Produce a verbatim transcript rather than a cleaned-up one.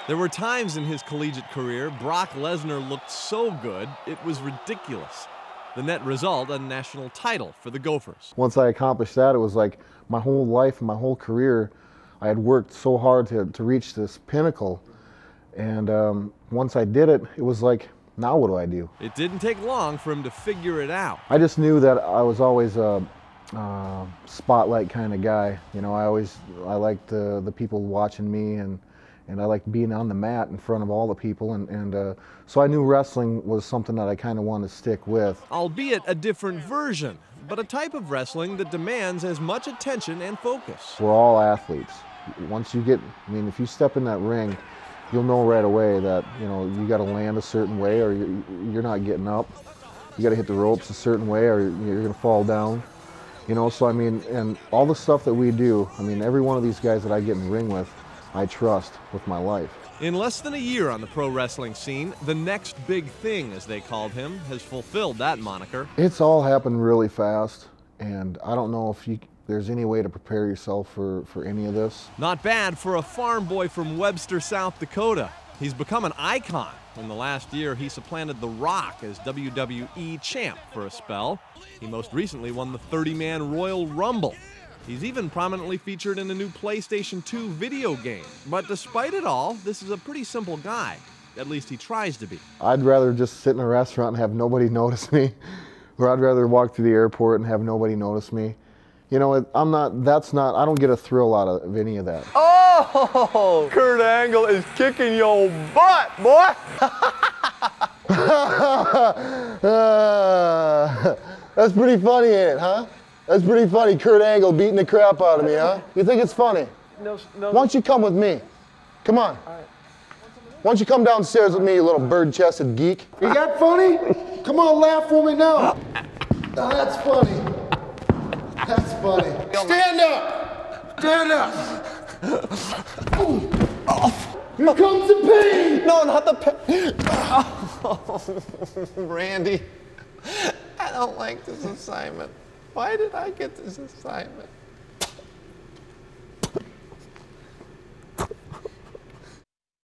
There were times in his collegiate career Brock Lesnar looked so good, it was ridiculous. The net result, a national title for the Gophers. Once I accomplished that, it was like my whole life and my whole career, I had worked so hard to, to reach this pinnacle. And um, once I did it, it was like, now what do I do? It didn't take long for him to figure it out. I just knew that I was always a, a spotlight kind of guy. You know, I always, I liked uh, the people watching me, and, and I liked being on the mat in front of all the people. And, and uh, so I knew wrestling was something that I kind of wanted to stick with. Albeit a different version, but a type of wrestling that demands as much attention and focus. We're all athletes. Once you get, I mean, if you step in that ring, you'll know right away that, you know, you got to land a certain way or you're, you're not getting up. You got to hit the ropes a certain way or you're going to fall down. You know, so I mean, and all the stuff that we do, I mean, every one of these guys that I get in the ring with, I trust with my life. In less than a year on the pro wrestling scene, the next big thing, as they called him, has fulfilled that moniker. It's all happened really fast, and I don't know if you, there's any way to prepare yourself for, for any of this. Not bad for a farm boy from Webster, South Dakota. He's become an icon. In the last year, he supplanted The Rock as W W E champ for a spell. He most recently won the thirty man Royal Rumble. He's even prominently featured in a new PlayStation two video game. But despite it all, this is a pretty simple guy. At least he tries to be. I'd rather just sit in a restaurant and have nobody notice me, or I'd rather walk through the airport and have nobody notice me. You know, I'm not, that's not, I don't get a thrill out of any of that. Oh, Kurt Angle is kicking your butt, boy. uh, that's pretty funny, ain't it, huh? That's pretty funny, Kurt Angle beating the crap out of me, huh? You think it's funny? No, no. Why don't you come with me? Come on. All right. Why don't you come downstairs with me, you little bird-chested geek? Is that funny? Come on, laugh for me now. Now that's funny. That's funny. Stand up! Stand up! Here comes the pain! No, not the pain. Oh, Randy, I don't like this assignment. Why did I get this assignment?